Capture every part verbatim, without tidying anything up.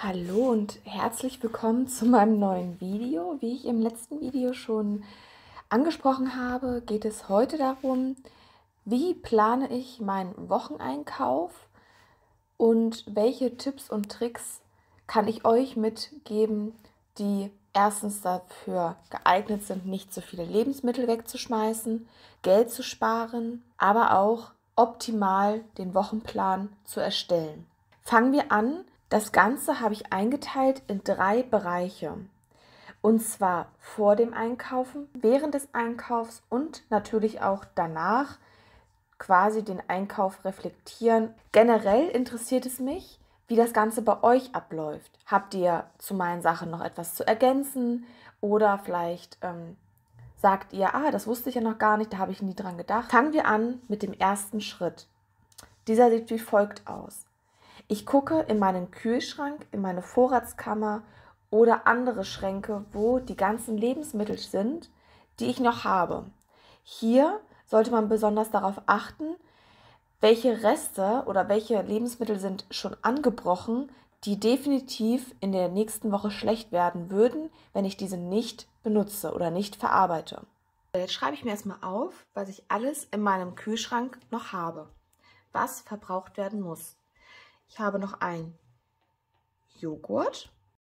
Hallo und herzlich willkommen zu meinem neuen Video. Wie ich im letzten Video schon angesprochen habe, geht es heute darum, wie plane ich meinen Wocheneinkauf und welche Tipps und Tricks kann ich euch mitgeben, die erstens dafür geeignet sind, nicht so viele Lebensmittel wegzuschmeißen, Geld zu sparen, aber auch optimal den Wochenplan zu erstellen. Fangen wir an. Das Ganze habe ich eingeteilt in drei Bereiche. Und zwar vor dem Einkaufen, während des Einkaufs und natürlich auch danach quasi den Einkauf reflektieren. Generell interessiert es mich, wie das Ganze bei euch abläuft. Habt ihr zu meinen Sachen noch etwas zu ergänzen oder vielleicht ähm, sagt ihr, ah, das wusste ich ja noch gar nicht, da habe ich nie dran gedacht. Fangen wir an mit dem ersten Schritt. Dieser sieht wie folgt aus. Ich gucke in meinen Kühlschrank, in meine Vorratskammer oder andere Schränke, wo die ganzen Lebensmittel sind, die ich noch habe. Hier sollte man besonders darauf achten, welche Reste oder welche Lebensmittel sind schon angebrochen, die definitiv in der nächsten Woche schlecht werden würden, wenn ich diese nicht benutze oder nicht verarbeite. Jetzt schreibe ich mir erstmal auf, was ich alles in meinem Kühlschrank noch habe, was verbraucht werden muss. Ich habe noch einen Joghurt.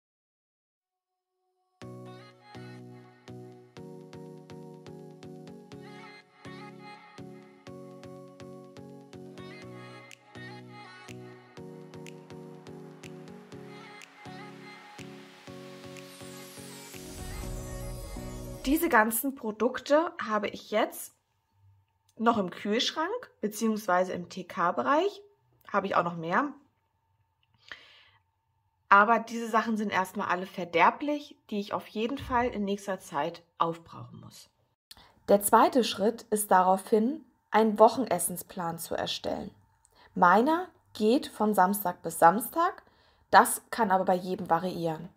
Diese ganzen Produkte habe ich jetzt noch im Kühlschrank bzw. im T K-Bereich. Habe ich auch noch mehr. Aber diese Sachen sind erstmal alle verderblich, die ich auf jeden Fall in nächster Zeit aufbrauchen muss. Der zweite Schritt ist daraufhin, einen Wochenessensplan zu erstellen. Meiner geht von Samstag bis Samstag, das kann aber bei jedem variieren.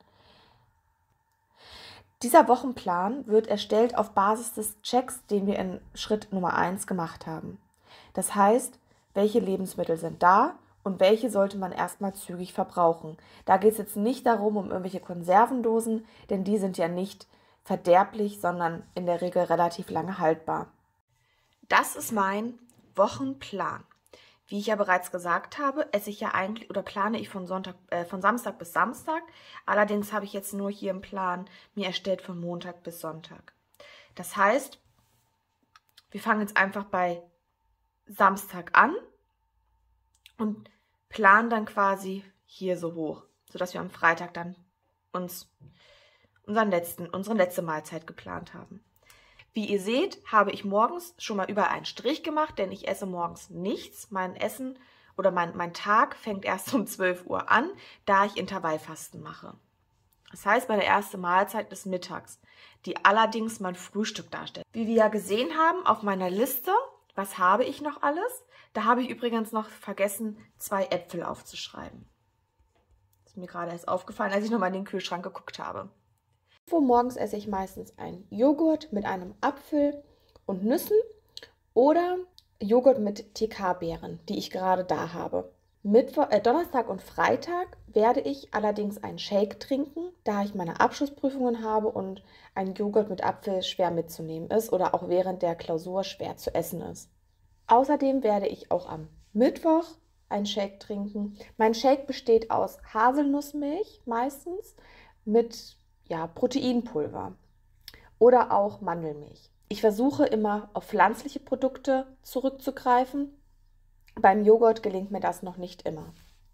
Dieser Wochenplan wird erstellt auf Basis des Checks, den wir in Schritt Nummer eins gemacht haben. Das heißt, welche Lebensmittel sind da und welche sollte man erstmal zügig verbrauchen. Da geht es jetzt nicht darum, um irgendwelche Konservendosen, denn die sind ja nicht verderblich, sondern in der Regel relativ lange haltbar. Das ist mein Wochenplan. Wie ich ja bereits gesagt habe, esse ich ja eigentlich oder plane ich von, Sonntag, äh, von Samstag bis Samstag. Allerdings habe ich jetzt nur hier im Plan mir erstellt von Montag bis Sonntag. Das heißt, wir fangen jetzt einfach bei Samstag an und planen dann quasi hier so hoch, sodass wir am Freitag dann uns unseren letzten, unsere letzte Mahlzeit geplant haben. Wie ihr seht, habe ich morgens schon mal überall einen Strich gemacht, denn ich esse morgens nichts. Mein Essen oder mein, mein Tag fängt erst um zwölf Uhr an, da ich Intervallfasten mache. Das heißt, meine erste Mahlzeit ist mittags, die allerdings mein Frühstück darstellt. Wie wir ja gesehen haben auf meiner Liste, was habe ich noch alles? Da habe ich übrigens noch vergessen, zwei Äpfel aufzuschreiben. Das ist mir gerade erst aufgefallen, als ich nochmal in den Kühlschrank geguckt habe. Morgens esse ich meistens einen Joghurt mit einem Apfel und Nüssen oder Joghurt mit T K-Beeren, die ich gerade da habe. Mittwoch, äh, Donnerstag und Freitag werde ich allerdings einen Shake trinken, da ich meine Abschlussprüfungen habe und ein Joghurt mit Apfel schwer mitzunehmen ist oder auch während der Klausur schwer zu essen ist. Außerdem werde ich auch am Mittwoch einen Shake trinken. Mein Shake besteht aus Haselnussmilch meistens mit ja, Proteinpulver oder auch Mandelmilch. Ich versuche immer auf pflanzliche Produkte zurückzugreifen. Beim Joghurt gelingt mir das noch nicht immer.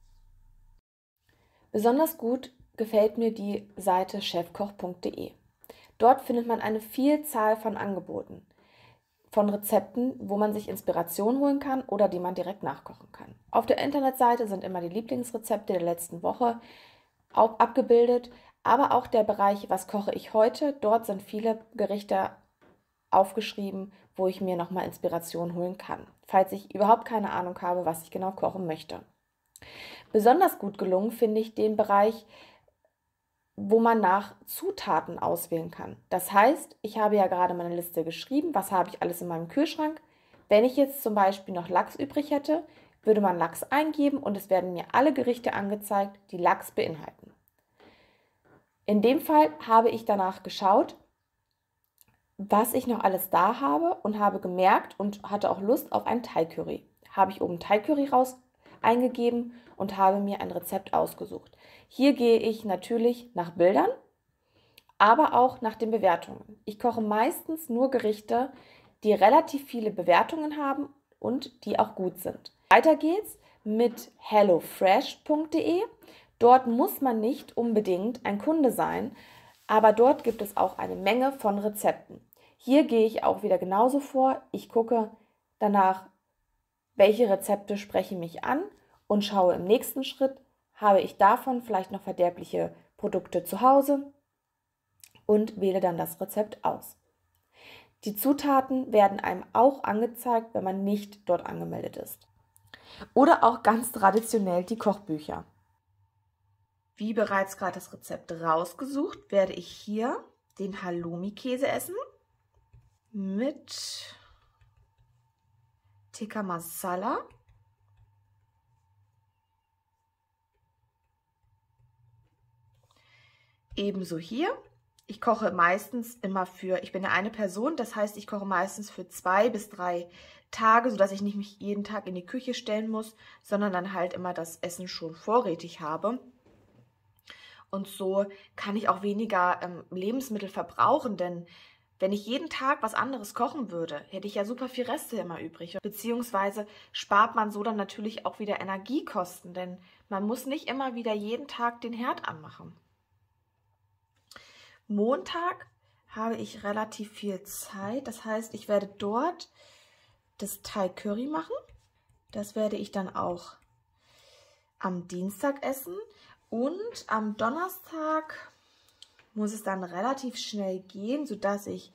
Besonders gut gefällt mir die Seite chefkoch punkt de. Dort findet man eine Vielzahl von Angeboten, von Rezepten, wo man sich Inspiration holen kann oder die man direkt nachkochen kann. Auf der Internetseite sind immer die Lieblingsrezepte der letzten Woche abgebildet, aber auch der Bereich, was koche ich heute, dort sind viele Gerichte aufgeschrieben, wo ich mir nochmal Inspiration holen kann, falls ich überhaupt keine Ahnung habe, was ich genau kochen möchte. Besonders gut gelungen finde ich den Bereich, wo man nach Zutaten auswählen kann. Das heißt, ich habe ja gerade meine Liste geschrieben, was habe ich alles in meinem Kühlschrank. Wenn ich jetzt zum Beispiel noch Lachs übrig hätte, würde man Lachs eingeben und es werden mir alle Gerichte angezeigt, die Lachs beinhalten. In dem Fall habe ich danach geschaut, was ich noch alles da habe und habe gemerkt und hatte auch Lust auf ein Thai-Curry. Habe ich oben Thai-Curry raus eingegeben und habe mir ein Rezept ausgesucht. Hier gehe ich natürlich nach Bildern, aber auch nach den Bewertungen. Ich koche meistens nur Gerichte, die relativ viele Bewertungen haben und die auch gut sind. Weiter geht's mit hello fresh punkt de. Dort muss man nicht unbedingt ein Kunde sein, aber dort gibt es auch eine Menge von Rezepten. Hier gehe ich auch wieder genauso vor. Ich gucke danach, welche Rezepte sprechen mich an und schaue im nächsten Schritt, habe ich davon vielleicht noch verderbliche Produkte zu Hause und wähle dann das Rezept aus. Die Zutaten werden einem auch angezeigt, wenn man nicht dort angemeldet ist. Oder auch ganz traditionell die Kochbücher. Wie bereits gerade das Rezept rausgesucht, werde ich hier den Halloumi-Käse essen mit Tikka Masala. Ebenso hier. Ich koche meistens immer für, ich bin ja eine Person, das heißt, ich koche meistens für zwei bis drei Tage, sodass ich nicht mich jeden Tag in die Küche stellen muss, sondern dann halt immer das Essen schon vorrätig habe. Und so kann ich auch weniger ähm, Lebensmittel verbrauchen, denn wenn ich jeden Tag was anderes kochen würde, hätte ich ja super viel Reste immer übrig. Beziehungsweise spart man so dann natürlich auch wieder Energiekosten, denn man muss nicht immer wieder jeden Tag den Herd anmachen. Montag habe ich relativ viel Zeit, das heißt, ich werde dort das Thai Curry machen. Das werde ich dann auch am Dienstag essen und am Donnerstag muss es dann relativ schnell gehen, sodass ich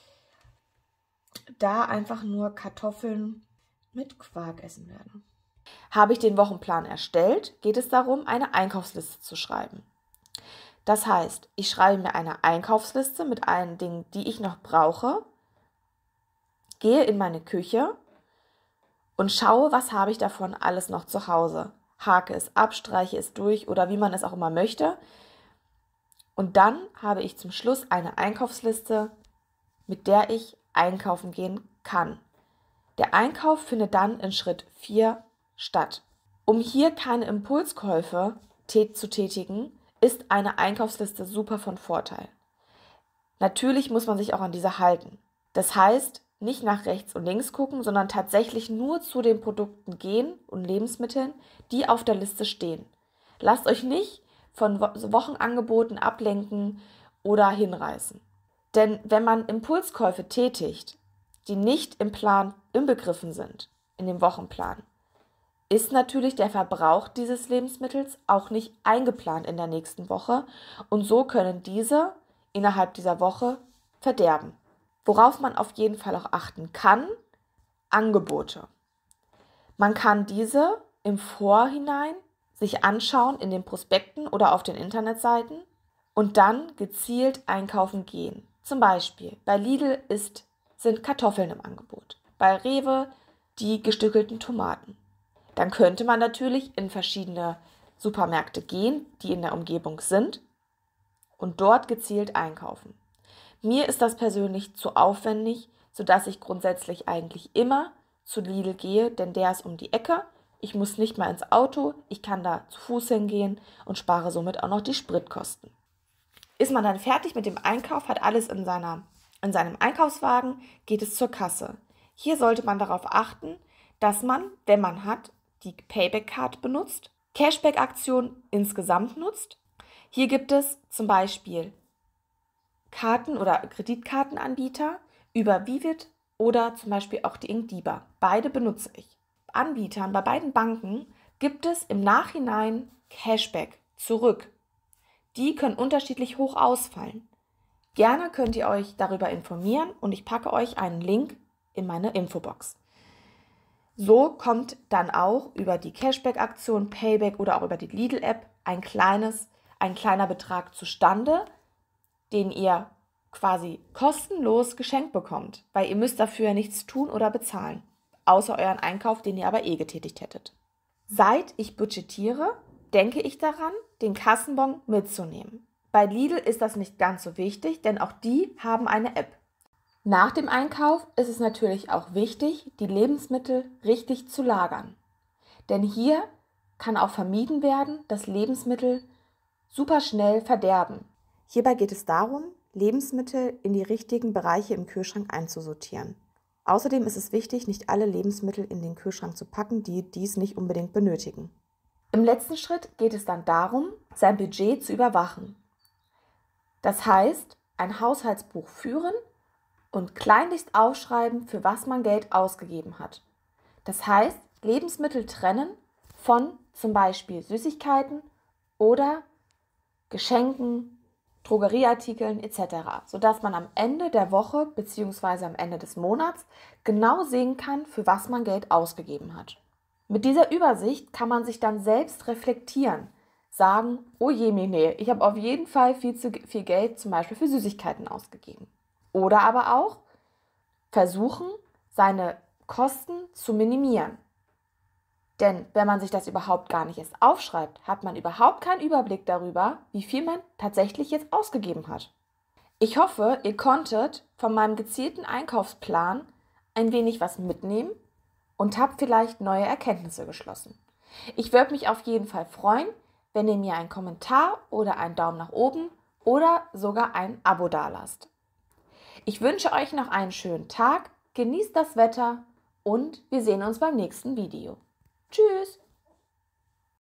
da einfach nur Kartoffeln mit Quark essen werde. Habe ich den Wochenplan erstellt, geht es darum, eine Einkaufsliste zu schreiben. Das heißt, ich schreibe mir eine Einkaufsliste mit allen Dingen, die ich noch brauche, gehe in meine Küche und schaue, was habe ich davon alles noch zu Hause. Hake es ab, streiche es durch oder wie man es auch immer möchte. Und dann habe ich zum Schluss eine Einkaufsliste, mit der ich einkaufen gehen kann. Der Einkauf findet dann in Schritt vier statt. Um hier keine Impulskäufe zu tätigen, ist eine Einkaufsliste super von Vorteil. Natürlich muss man sich auch an diese halten. Das heißt, nicht nach rechts und links gucken, sondern tatsächlich nur zu den Produkten gehen und Lebensmitteln, die auf der Liste stehen. Lasst euch nicht von Wochenangeboten ablenken oder hinreißen. Denn wenn man Impulskäufe tätigt, die nicht im Plan inbegriffen sind, in dem Wochenplan, ist natürlich der Verbrauch dieses Lebensmittels auch nicht eingeplant in der nächsten Woche und so können diese innerhalb dieser Woche verderben. Worauf man auf jeden Fall auch achten kann, Angebote. Man kann diese im Vorhinein sich anschauen in den Prospekten oder auf den Internetseiten und dann gezielt einkaufen gehen. Zum Beispiel bei Lidl ist, sind Kartoffeln im Angebot, bei Rewe die gestückelten Tomaten. Dann könnte man natürlich in verschiedene Supermärkte gehen, die in der Umgebung sind und dort gezielt einkaufen. Mir ist das persönlich zu aufwendig, sodass ich grundsätzlich eigentlich immer zu Lidl gehe, denn der ist um die Ecke. Ich muss nicht mal ins Auto, ich kann da zu Fuß hingehen und spare somit auch noch die Spritkosten. Ist man dann fertig mit dem Einkauf, hat alles in, seiner, in seinem Einkaufswagen, geht es zur Kasse. Hier sollte man darauf achten, dass man, wenn man hat, die Payback-Card benutzt, Cashback-Aktion insgesamt nutzt. Hier gibt es zum Beispiel Karten- oder Kreditkartenanbieter über Vivid oder zum Beispiel auch die Inkdiba. Beide benutze ich. Anbietern bei beiden Banken gibt es im Nachhinein Cashback zurück. Die können unterschiedlich hoch ausfallen. Gerne könnt ihr euch darüber informieren und ich packe euch einen Link in meine Infobox. So kommt dann auch über die Cashback-Aktion, Payback oder auch über die Lidl-App ein kleines, ein kleiner Betrag zustande, den ihr quasi kostenlos geschenkt bekommt, weil ihr müsst dafür nichts tun oder bezahlen, außer euren Einkauf, den ihr aber eh getätigt hättet. Seit ich budgetiere, denke ich daran, den Kassenbon mitzunehmen. Bei Lidl ist das nicht ganz so wichtig, denn auch die haben eine App. Nach dem Einkauf ist es natürlich auch wichtig, die Lebensmittel richtig zu lagern. Denn hier kann auch vermieden werden, dass Lebensmittel super schnell verderben. Hierbei geht es darum, Lebensmittel in die richtigen Bereiche im Kühlschrank einzusortieren. Außerdem ist es wichtig, nicht alle Lebensmittel in den Kühlschrank zu packen, die dies nicht unbedingt benötigen. Im letzten Schritt geht es dann darum, sein Budget zu überwachen. Das heißt, ein Haushaltsbuch führen und kleinlichst aufschreiben, für was man Geld ausgegeben hat. Das heißt, Lebensmittel trennen von zum Beispiel Süßigkeiten oder Geschenken, Drogerieartikeln et cetera, sodass man am Ende der Woche bzw. am Ende des Monats genau sehen kann, für was man Geld ausgegeben hat. Mit dieser Übersicht kann man sich dann selbst reflektieren, sagen, oh je, nee, ich habe auf jeden Fall viel zu viel Geld zum Beispiel für Süßigkeiten ausgegeben. Oder aber auch versuchen, seine Kosten zu minimieren. Denn wenn man sich das überhaupt gar nicht erst aufschreibt, hat man überhaupt keinen Überblick darüber, wie viel man tatsächlich jetzt ausgegeben hat. Ich hoffe, ihr konntet von meinem gezielten Einkaufsplan ein wenig was mitnehmen und habt vielleicht neue Erkenntnisse geschlossen. Ich würde mich auf jeden Fall freuen, wenn ihr mir einen Kommentar oder einen Daumen nach oben oder sogar ein Abo dalasst. Ich wünsche euch noch einen schönen Tag, genießt das Wetter und wir sehen uns beim nächsten Video. Tschüss!